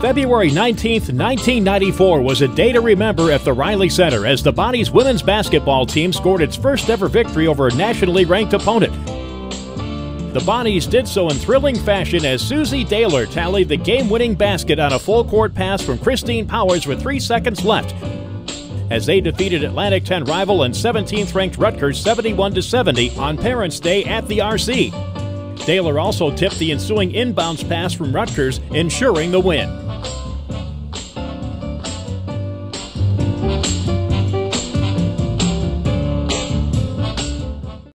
February 19, 1994 was a day to remember at the Reilly Center as the Bonnie's women's basketball team scored its first ever victory over a nationally ranked opponent. The Bonnies did so in thrilling fashion as Suzie Dailer tallied the game-winning basket on a full-court pass from Christine Powers with 3 seconds left, as they defeated Atlantic 10 rival and 17th-ranked Rutgers 71-70 on Parents' Day at the RC. Dailer also tipped the ensuing inbounds pass from Rutgers, ensuring the win.